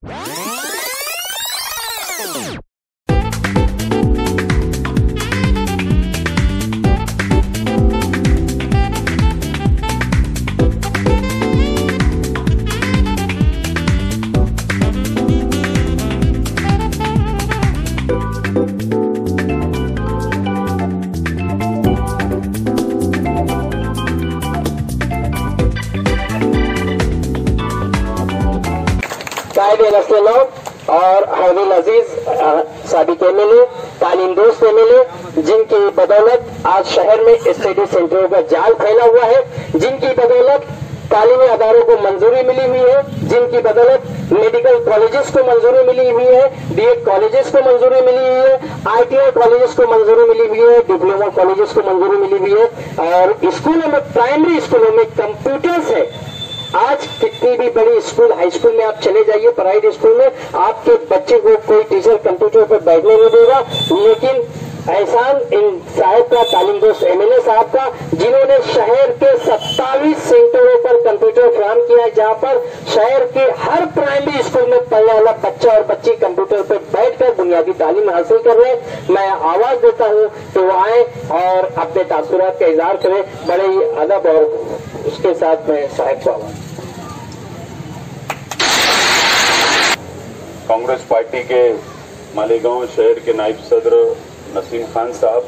और हरविल अजीज साबिक एमएलए, तालीम दोस्त एमएलए, जिनकी बदौलत आज शहर में स्टडी सेंटरों का जाल फैला हुआ है, जिनकी बदौलत तालीमी अदारों को मंजूरी मिली हुई है, जिनकी बदौलत मेडिकल कॉलेजेस को मंजूरी मिली हुई है, बीएड कॉलेजेस को मंजूरी मिली हुई है, आईटीआई कॉलेजेस को मंजूरी मिली हुई है, डिप्लोमा कॉलेजेस को मंजूरी मिली हुई है। और स्कूलों में, प्राइमरी स्कूलों में कंप्यूटर्स है। आज कितनी भी बड़ी स्कूल, हाई स्कूल में आप चले जाइए, प्राइवेट स्कूल में आपके बच्चे को कोई टीचर कंप्यूटर पर बैठने नहीं देगा। लेकिन एहसान इन साहब का, तालीम दोस्त एमएलए साहब का, जिन्होंने शहर के 27 सेंटरों पर कंप्यूटर फराहम किया है, जहां पर शहर के हर प्राइमरी स्कूल में पढ़ने वाला बच्चा और बच्ची कंप्यूटर पर बैठकर बुनियादी तालीम हासिल कर रहे हैं। मैं आवाज देता हूं तो वो आए और अपने तासुरात का इजहार करें। बड़े ही अदब और उसके साथ मैं साहब को आवाज। कांग्रेस पार्टी के मालेगांव शहर के नायब सदर नसीम खान साहब,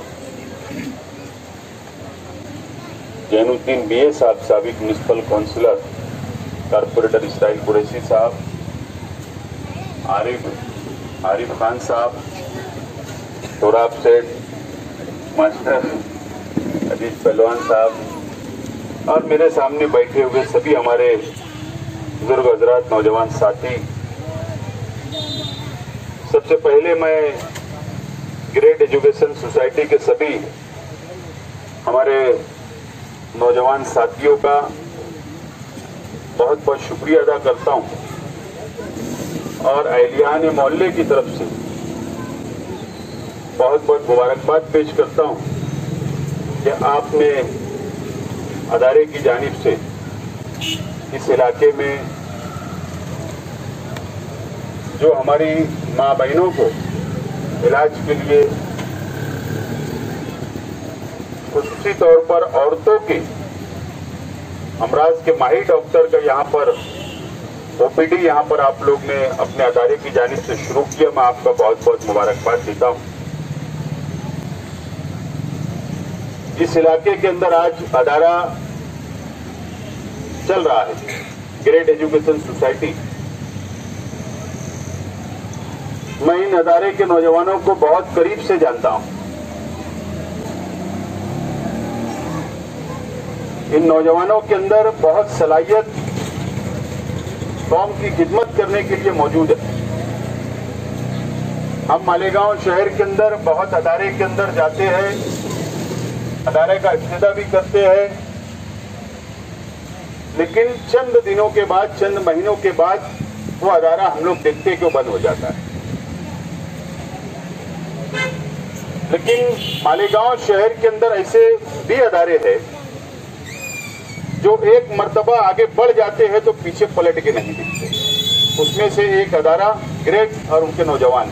जैनुद्दीन बीए साहब, साबिक municipal councillor, corporator Israil Qureshi साहब, आरिफ खान साहब, तोराब सेठ, मास्टर अजीज पहलवान साहब और मेरे सामने बैठे हुए सभी हमारे बुजुर्ग हजरात, नौजवान साथी, सबसे पहले मैं ग्रेट एजुकेशन सोसाइटी के सभी हमारे नौजवान साथियों का बहुत बहुत शुक्रिया अदा करता हूं और अहलियान मोहल्ले की तरफ से बहुत बहुत मुबारकबाद पेश करता हूं कि आपने अदारे की जानिब से इस इलाके में जो हमारी माँ बहनों को इलाज के लिए, खुसूसी तौर पर औरतों के अमराज के माहिर डॉक्टर का यहाँ पर ओपीडी यहाँ पर आप लोग ने अपने अदारे की जानिब से शुरू किया। मैं आपका बहुत बहुत मुबारकबाद देता हूँ। इस इलाके के अंदर आज अदारा चल रहा है, ग्रेट एजुकेशन सोसाइटी। मैं इन अदारे के नौजवानों को बहुत करीब से जानता हूं। इन नौजवानों के अंदर बहुत सलाहियत कौम की खिदमत करने के लिए मौजूद है। हम मालेगांव शहर के अंदर बहुत अदारे के अंदर जाते हैं, अदारे का इफ्तिताह भी करते हैं, लेकिन चंद दिनों के बाद, चंद महीनों के बाद वो अदारा हम लोग देखते क्यों बंद हो जाता है। लेकिन मालेगांव शहर के अंदर ऐसे भी अदारे हैं जो एक मर्तबा आगे बढ़ जाते हैं तो पीछे पलट के नहीं दिखते। उसमें से एक अदारा ग्रेट और उनके नौजवान।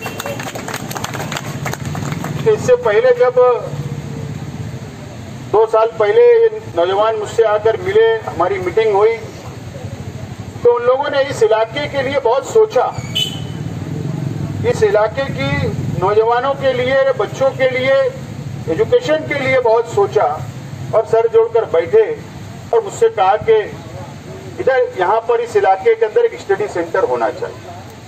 इससे पहले जब 2 साल पहले ये नौजवान मुझसे आकर मिले, हमारी मीटिंग हुई, तो उन लोगों ने इस इलाके के लिए बहुत सोचा, इस इलाके की नौजवानों के लिए, बच्चों के लिए, एजुकेशन के लिए बहुत सोचा और सर जोड़कर बैठे और मुझसे कहा कि इधर यहाँ पर इस इलाके के अंदर एक स्टडी सेंटर होना चाहिए।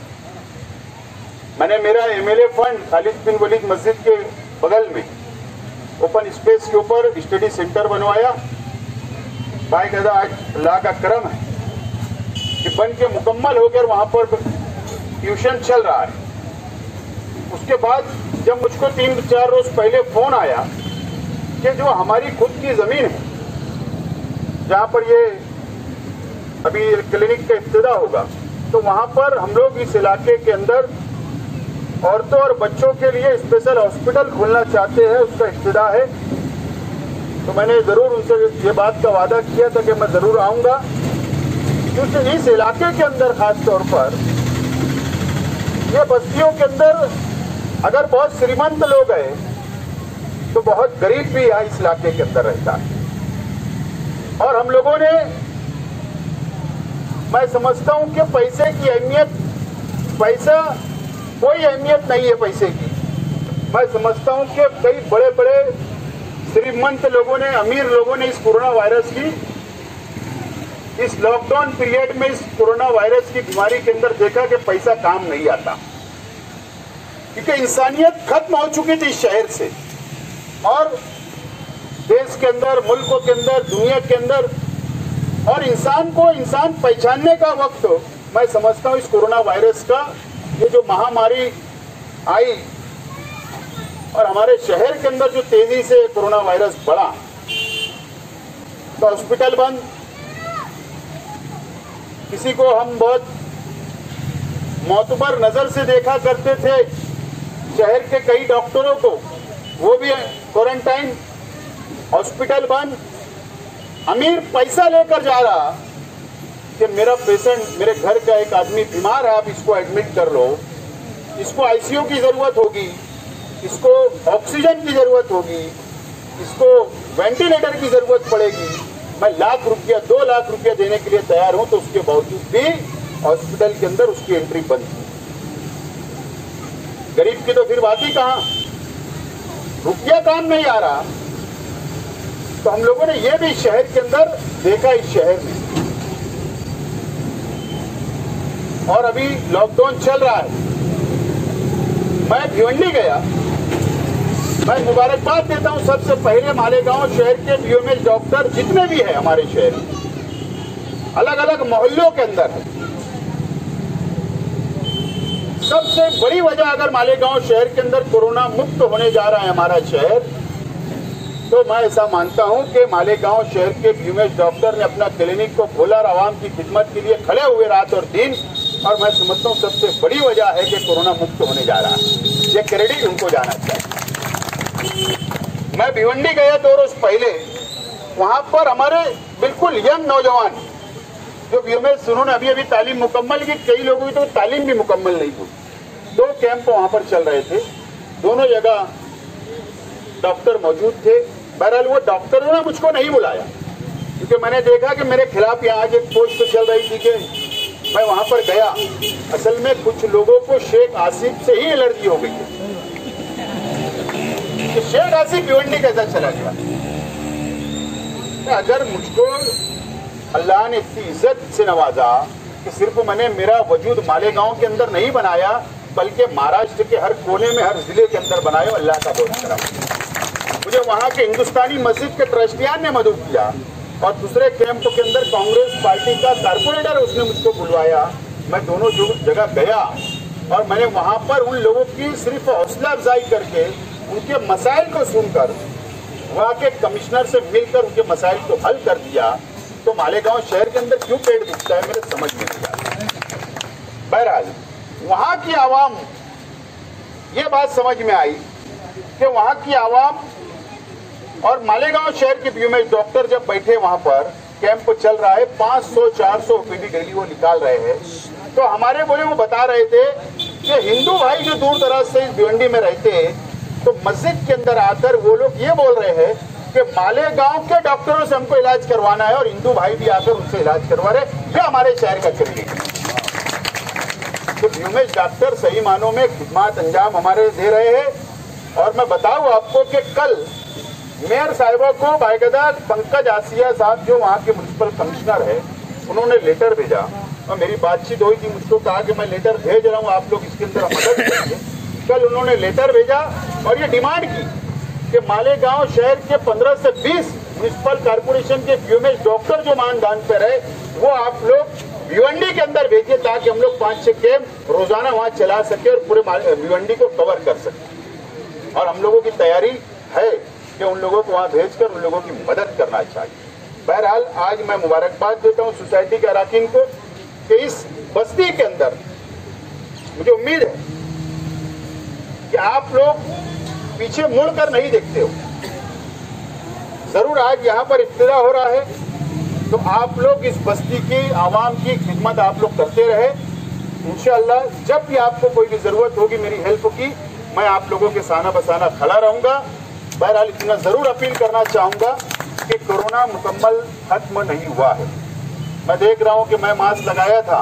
मैंने मेरा एमएलए फंड खालिद बिन वलीद मस्जिद के बगल में ओपन स्पेस के ऊपर स्टडी सेंटर बनवाया। भाई कहता आज अल्लाह का करम है कि बन के मुकम्मल होकर वहां पर ट्यूशन चल रहा है। उसके बाद जब मुझको 3-4 रोज पहले फोन आया कि जो हमारी खुद की जमीन है जहां पर ये अभी क्लिनिक का इब्तिदा होगा, तो वहां पर हम लोग इस इलाके के अंदर औरतों और बच्चों के लिए स्पेशल हॉस्पिटल खोलना चाहते हैं, उसका इब्तिदा है। तो मैंने जरूर उनसे ये बात का वादा किया था कि मैं जरूर आऊंगा, क्योंकि इस इलाके के अंदर खास तौर पर ये बस्तियों के अंदर अगर बहुत श्रीमंत लोग हैं तो बहुत गरीब भी यहाँ इस इलाके के अंदर रहता है। और हम लोगों ने, मैं समझता हूं कि पैसे की अहमियत, पैसा कोई अहमियत नहीं है पैसे की। मैं समझता हूं कि कई बड़े बड़े श्रीमंत लोगों ने, अमीर लोगों ने इस कोरोना वायरस की, इस लॉकडाउन पीरियड में इस कोरोना वायरस की बीमारी के अंदर देखा कि पैसा काम नहीं आता, क्योंकि इंसानियत खत्म हो चुकी थी इस शहर से। और देश के अंदर, मुल्कों के अंदर, दुनिया के अंदर, और इंसान को इंसान पहचानने का वक्त, मैं समझता हूं इस कोरोना वायरस का, ये जो महामारी आई और हमारे शहर के अंदर जो तेजी से कोरोना वायरस बढ़ा, तो हॉस्पिटल बंद, किसी को हम बहुत मोतबर नजर से देखा करते थे, शहर के कई डॉक्टरों को, वो भी क्वारंटाइन, हॉस्पिटल बंद। अमीर पैसा लेकर जा रहा कि मेरा पेशेंट, मेरे घर का एक आदमी बीमार है, आप इसको एडमिट कर लो, इसको आईसीयू की जरूरत होगी, इसको ऑक्सीजन की जरूरत होगी, इसको वेंटिलेटर की जरूरत पड़ेगी, मैं लाख रुपया, 2 लाख रुपया देने के लिए तैयार हूं, तो उसके बावजूद भी हॉस्पिटल के अंदर उसकी एंट्री बंद थी। गरीब की तो फिर बात ही कहां, रुपया काम नहीं आ रहा। तो हम लोगों ने ये भी शहर के अंदर देखा, इस शहर में, और अभी लॉकडाउन चल रहा है। मैं भिवंडी गया, मैं मुबारकबाद देता हूं सबसे पहले मालेगांव शहर के बीओएमएस डॉक्टर जितने भी हैं हमारे शहर में, अलग अलग मोहल्लों के अंदर है। सबसे बड़ी वजह, अगर मालेगांव शहर के अंदर कोरोना मुक्त होने जा रहा है हमारा शहर, तो मैं ऐसा मानता हूं कि मालेगांव शहर के बीओएमएस डॉक्टर ने अपना क्लिनिक को खोला और आवाम की खिदमत के लिए खड़े हुए रात और दिन, और मैं समझता हूं सबसे बड़ी वजह है कि कोरोना मुक्त होने जा रहा है। ये क्रेडिट उनको जाना चाहिए। मैं भिवंडी गया 2 रोज पहले, वहां पर हमारे बिल्कुल यंग नौजवान जो बीओएमएस, उन्होंने अभी अभी तालीम मुकम्मल की, कई लोगों की तो तालीम भी मुकम्मल नहीं हुई। 2 कैंप वहां पर चल रहे थे, दोनों जगह डॉक्टर मौजूद थे। बहरहाल वो डॉक्टरों ने मुझको नहीं बुलाया, क्योंकि मैंने देखा कि मेरे खिलाफ यहाँ आज एक पोस्ट चल रही थी कि मैं वहां पर गया। असल में कुछ लोगों को शेख आसिफ से ही एलर्जी हो गई है कि शेख आसिफ भिवंडी कैसा चला गया। अगर मुझको अल्लाह ने इतनी इज्जत से नवाजा कि सिर्फ मैंने मेरा वजूद मालेगांव के अंदर नहीं बनाया, बल्कि महाराष्ट्र के हर कोने में, हर जिले के अंदर बनाया, अल्लाह का बहुत करा। मुझे वहां के हिंदुस्तानी मस्जिद के ट्रस्टियान ने मदद किया, और दूसरे कैंप के अंदर कांग्रेस पार्टी का कारपोरेटर, उसने मुझको बुलवाया। मैं दोनों जगह गया और मैंने वहां पर उन लोगों की सिर्फ हौसला अफजाई करके, उनके मसाइल को सुनकर, वहां के कमिश्नर से मिलकर उनके मसाइल को हल कर दिया। तो मालेगांव शहर के अंदर क्यों पेट दुखता है, मेरे समझ में नहीं आता। बहरहाल वहां की आवाम, ये बात समझ में आई कि वहां की आवाम और मालेगांव शहर के बीओएमएस डॉक्टर जब बैठे, वहां पर कैंप चल रहा है, 500-400 ओपीडी डेली वो निकाल रहे हैं, तो हमारे बोले, वो बता रहे थे कि हिंदू भाई जो दूर दराज से इस भिवंडी में रहते हैं, तो मस्जिद के अंदर आकर वो लोग ये बोल रहे हैं कि मालेगांव के डॉक्टरों से हमको इलाज करवाना है, और हिंदू भाई भी आकर उनसे इलाज करवा रहे। ये हमारे शहर का क्लिनिक है। तो बीओएमएस डॉक्टर सही मानों में खिदमत अंजाम हमारे दे रहे हैं। और मैं बताऊं आपको कि कल मेयर साहिबा को बाकायदा पंकज आसिया साहब, जो वहाँ के म्युनिसिपल कमिश्नर है, उन्होंने लेटर भेजा, और मेरी बातचीत हुई थी, मुझको कहा कि मैं लेटर भेज रहा हूँ, आप लोग इसके अंदर मदद करेंगे। कल उन्होंने लेटर भेजा और ये डिमांड की कि मालेगांव शहर के 15 से 20 म्युनिसिपल कारपोरेशन के बीओएमएस डॉक्टर जो मानदान पर है, वो आप लोग भिवंडी के अंदर भेजिए, ताकि हम लोग 5-6 कैंप रोजाना वहां चला सके और पूरे भिवंडी को कवर कर सके। और हम लोगों की तैयारी है कि उन लोगों को वहां भेजकर उन लोगों की मदद करना चाहिए। बहरहाल आज मैं मुबारकबाद देता हूं सोसाइटी के अरकान को कि इस बस्ती के अंदर मुझे उम्मीद है कि आप लोग पीछे मुड़कर नहीं देखते हो। जरूर आज यहाँ पर इब्तिदा हो रहा है, तो आप लोग इस बस्ती की आवाम की खिदमत आप लोग करते रहे। इंशाअल्लाह जब भी आपको कोई भी जरूरत होगी मेरी हेल्प की, मैं आप लोगों के साना बसाना खड़ा रहूंगा। बहरहाल इतना जरूर अपील करना चाहूंगा कि कोरोना मुकम्मल खत्म नहीं हुआ है। मैं देख रहा हूं कि मैं मास्क लगाया था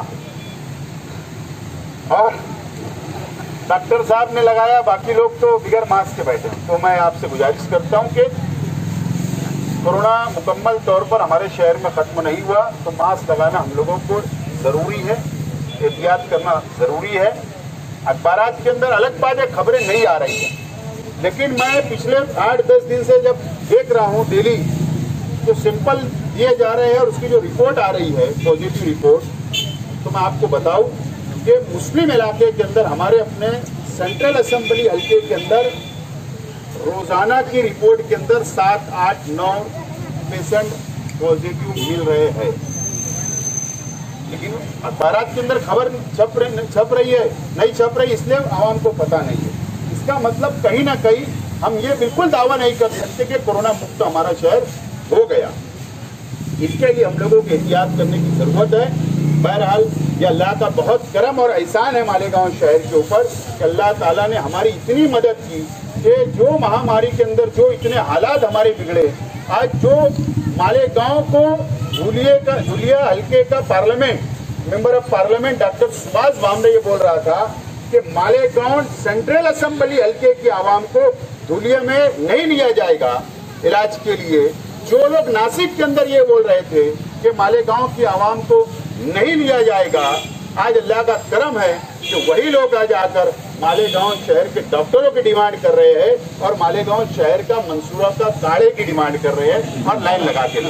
और डॉक्टर साहब ने लगाया, बाकी लोग तो बिगर मास्क के बैठे हैं। तो मैं आपसे गुजारिश करता हूं कि कोरोना मुकम्मल तौर पर हमारे शहर में खत्म नहीं हुआ, तो मास्क लगाना हम लोगों को जरूरी है, एहतियात करना जरूरी है। अखबारात के अंदर अलग बात है, खबरें नहीं आ रही हैं, लेकिन मैं पिछले 8-10 दिन से जब देख रहा हूं डेली जो सिंपल दिए जा रहे हैं और उसकी जो रिपोर्ट आ रही है पॉजिटिव रिपोर्ट, तो मैं आपको बताऊं कि मुस्लिम इलाके के अंदर हमारे अपने सेंट्रल असेंबली हल्के के अंदर रोजाना की रिपोर्ट के अंदर 7, 8, 9 पेशेंट पॉजिटिव मिल रहे हैं, लेकिन अखबारात के अंदर खबर छप रही है, नहीं छप रही, इसलिए आवाम को पता नहीं है। इसका मतलब कहीं ना कहीं हम ये बिल्कुल दावा नहीं कर सकते कि कोरोना मुक्त हमारा शहर हो गया। इसके लिए हम लोगों को एहतियात करने की जरूरत है। बहरहाल ये अल्लाह का बहुत करम और एहसान है मालेगांव शहर के ऊपर कि अल्लाह ताला ने हमारी इतनी मदद की कि जो महामारी के अंदर जो इतने हालात हमारे बिगड़े, आज जो मालेगांव को धुलिया हल्के का parliament member of parliament doctor Subhash Bhamre ये बोल रहा था कि मालेगांव सेंट्रल असेंबली हल्के की आवाम को धुलिया में नहीं लिया जाएगा इलाज के लिए। जो लोग नासिक के अंदर ये बोल रहे थे कि मालेगांव की आवाम को नहीं लिया जाएगा, आज अल्लाह का करम है कि वही लोग आज आकर मालेगांव शहर के डॉक्टरों की डिमांड कर रहे हैं और मालेगांव शहर का मंसूरा का काढ़े की डिमांड कर रहे हैं और लाइन लगा के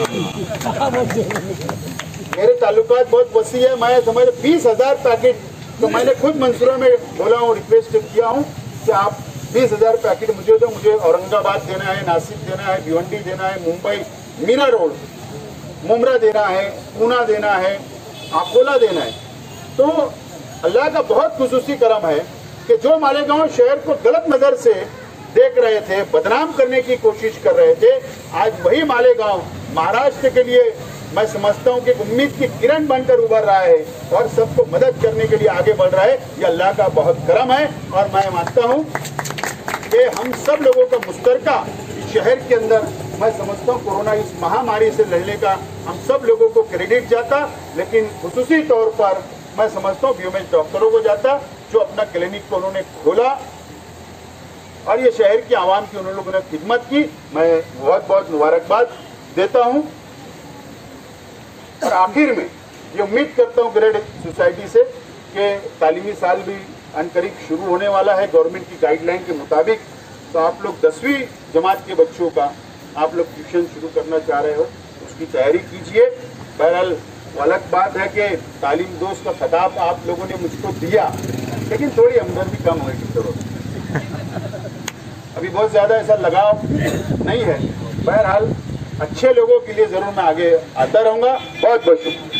मेरे ताल्लुकात बहुत वसी है। मैं समझ 20,000 पैकेट तो मैंने खुद मंसूरा में बोला हूँ, रिक्वेस्ट किया हूँ कि आप 20,000 पैकेट मुझे दो। मुझे औरंगाबाद देना है, नासिक देना है, भिवंडी देना है, मुंबई मीरा रोड मुमरा देना है, पूना देना है, अकोला देना है। तो अल्लाह का बहुत खुसूसी करम है कि जो मालेगांव शहर को गलत नजर से देख रहे थे, बदनाम करने की कोशिश कर रहे थे, आज वही मालेगांव महाराष्ट्र के लिए मैं समझता हूं कि उम्मीद की किरण बनकर उभर रहा है और सबको मदद करने के लिए आगे बढ़ रहा है। यह अल्लाह का बहुत करम है और मैं मानता हूं कि हम सब लोगों का मुश्तरका शहर के अंदर मैं समझता हूँ कोरोना इस महामारी से लड़ने का हम सब लोगों को क्रेडिट जाता, लेकिन खुसूसी तौर पर मैं समझता हूँ बीएमएच डॉक्टरों को जाता जो अपना क्लिनिक को उन्होंने खोला और ये शहर की आवाम की उन लोगों ने खिदमत की। मैं बहुत बहुत मुबारकबाद देता हूँ और आखिर में ये उम्मीद करता हूँ ग्रेड सोसाइटी से कि तालीमी साल भी अनकरीब शुरू होने वाला है गवर्नमेंट की गाइडलाइन के मुताबिक। तो आप लोग 10वीं जमात के बच्चों का आप लोग ट्यूशन शुरू करना चाह रहे हो, उसकी तैयारी कीजिए। बहरहाल अलग बात है कि तालीम दोस्त का खिताब आप लोगों ने मुझको दिया, लेकिन थोड़ी हमदर्दी कम होगी जरूर, अभी बहुत ज़्यादा ऐसा लगाव नहीं है। बहरहाल अच्छे लोगों के लिए ज़रूर मैं आगे आता रहूँगा। बहुत बहुत शुक्रिया।